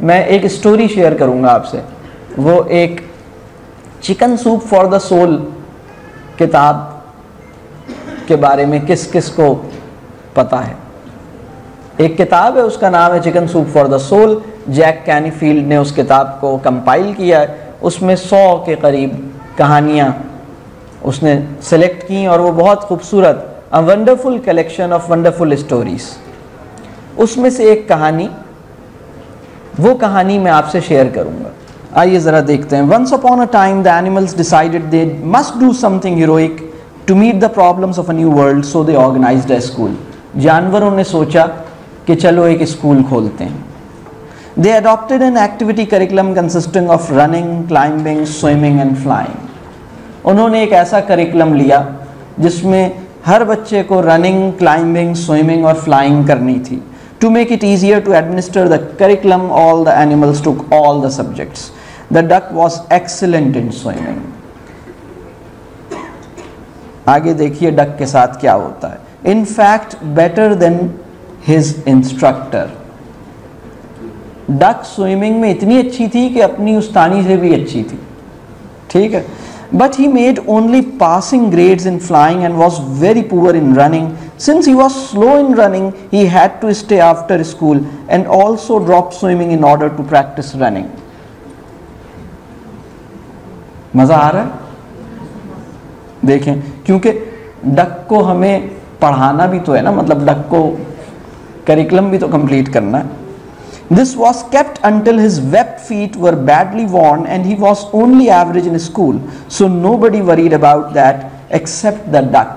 मैं एक story share करूंगा आपसे। वो एक chicken soup for the soul किताब के बारे में किस किस को पता है? एक किताब है, उसका नाम है chicken soup for the soul. Jack Canfield ने उस किताब को कंपाइल किया है। उसमें 100 के करीब कहानियाँ उसने सेलेक्ट की और वो बहुत खूबसूरत, a wonderful collection of wonderful stories. उसमें से एक कहानी, वो कहानी मैं आपसे शेयर करूंगा। आइए ज़रा देखते हैं। Once upon a time the animals decided they must do something heroic to meet the problems of a new world, so they organised a school. जानवरों ने सोचा कि चलो एक स्कूल खोलते हैं। They adopted an activity curriculum consisting of running, climbing, swimming and flying. उन्होंने एक ऐसा करिकुलम लिया जिसमें हर बच्चे को रनिंग, क्लाइंबिंग, स्विमिंग और फ्लाइंग करनी थी। To make it easier to administer the curriculum, all the animals took all the subjects. The duck was excellent in swimming. आगे देखिए डक के साथ क्या होता है। In fact, better than his instructor. Duck swimming में इतनी अच्छी थी कि अपनी उस्तानी से भी अच्छी थी, ठीक है। But he made only passing grades in flying and was very poor in running. Since he was slow in running, he had to stay after school and also drop swimming in order to practice running. मज़ा आ रहा है? देखें, क्योंकि duck को हमें पढ़ाना भी तो है ना, मतलब डक को करिकुलम भी तो कंप्लीट करना है। This was kept until his webbed feet were badly worn and he was only average in school, so nobody worried about that except the duck.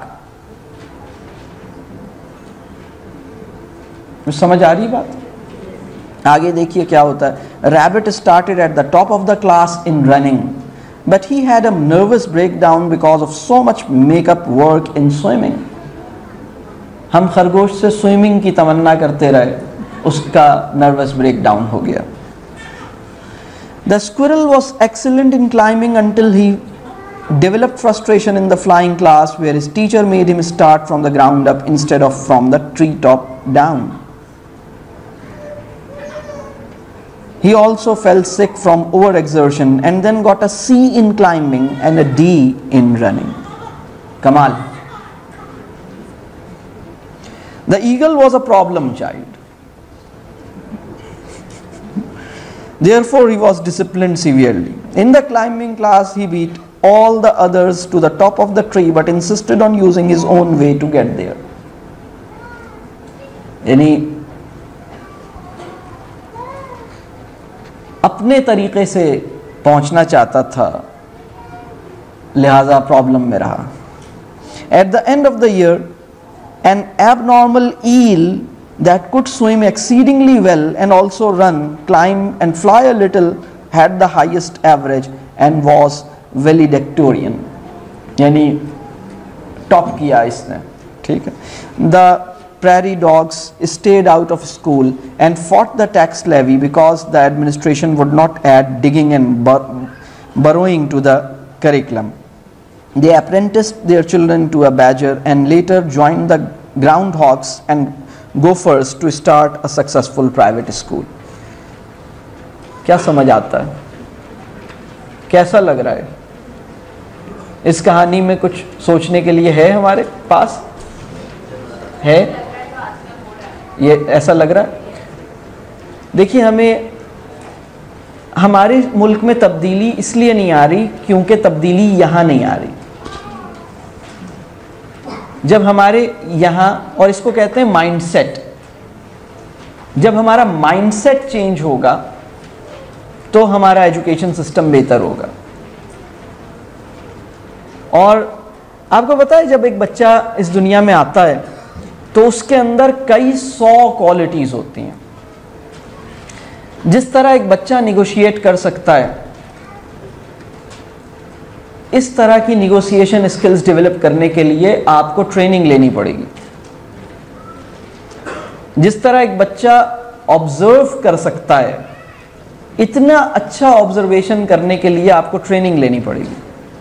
समझ आ रही बात? आगे देखिए क्या होता है। Rabbit started at the top of the class in running, but he had a nervous breakdown because of so much makeup work in swimming. हम खरगोश से स्विमिंग की तमन्ना करते रहे, उसका नर्वस ब्रेकडाउन हो गया। The squirrel was excellent in climbing until he developed frustration in the flying class, where his teacher made him start from the ground up instead of from the treetop down. He also fell sick from overexertion and then got a C in climbing and a D in running. Kamal. The eagle was a problem child. Therefore, he was disciplined severely. In the climbing class, he beat all the others to the top of the tree, but insisted on using his own way to get there. यानी अपने तरीके से पहुंचना चाहता था, लिहाजा problem में रहा। At the end of the year, an abnormal eel that could swim exceedingly well and also run, climb and fly a little had the highest average and was valedictorian. यानी टॉप किया इसने, ठीक है। The prairie dogs stayed out of school and fought the tax levy because the administration would not add digging and burrowing to the curriculum. They apprenticed their children to a badger and later joined the groundhogs and gophers to start a successful private school. क्या समझ आता है? कैसा लग रहा है? इस कहानी में कुछ सोचने के लिए है हमारे पास? है? ये ऐसा लग रहा है? देखिए, हमें हमारे मुल्क में तब्दीली इसलिए नहीं आ रही क्योंकि तब्दीली यहाँ नहीं आ रही। जब हमारे यहाँ, और इसको कहते हैं माइंडसेट, जब हमारा माइंडसेट चेंज होगा तो हमारा एजुकेशन सिस्टम बेहतर होगा। और आपको पता है, जब एक बच्चा इस दुनिया में आता है तो उसके अंदर कई 100 क्वालिटीज होती हैं। जिस तरह एक बच्चा निगोशिएट कर सकता है, इस तरह की निगोशिएशन स्किल्स डेवलप करने के लिए आपको ट्रेनिंग लेनी पड़ेगी। जिस तरह एक बच्चा ऑब्जर्व कर सकता है, इतना अच्छा ऑब्जर्वेशन करने के लिए आपको ट्रेनिंग लेनी पड़ेगी।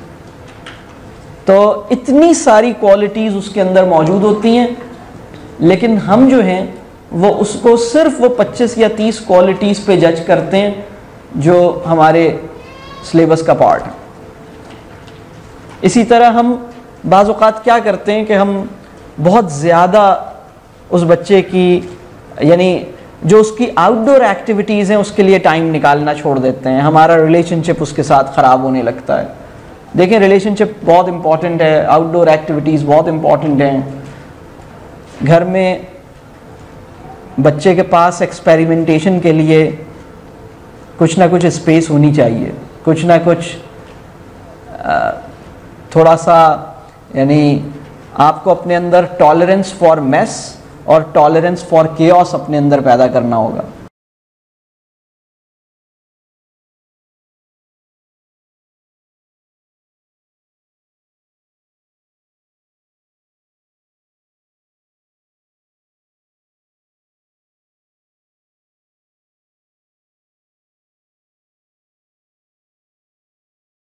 तो इतनी सारी क्वालिटीज उसके अंदर मौजूद होती हैं, लेकिन हम जो हैं वो उसको सिर्फ वो 25 या 30 क्वालिटीज़ पे जज करते हैं जो हमारे सिलेबस का पार्ट है। इसी तरह हम बाज़ औक़ात क्या करते हैं कि हम बहुत ज़्यादा उस बच्चे की, यानी जो उसकी आउटडोर एक्टिविटीज़ हैं उसके लिए टाइम निकालना छोड़ देते हैं। हमारा रिलेशनशिप उसके साथ ख़राब होने लगता है। देखें, रिलेशनशिप बहुत इम्पॉर्टेंट है, आउटडोर एक्टिविटीज़ बहुत इम्पॉर्टेंट हैं। घर में बच्चे के पास एक्सपेरिमेंटेशन के लिए कुछ ना कुछ स्पेस होनी चाहिए, कुछ ना कुछ थोड़ा सा, यानी आपको अपने अंदर टॉलरेंस फॉर मेस और टॉलरेंस फॉर केओस अपने अंदर पैदा करना होगा।